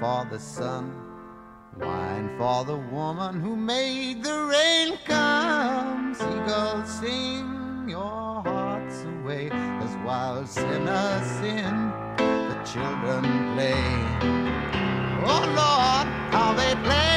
for the sun, wine for the woman who made the rain come. Seagulls sing your hearts away as wild sinners sin, the children play. Oh Lord, how they play.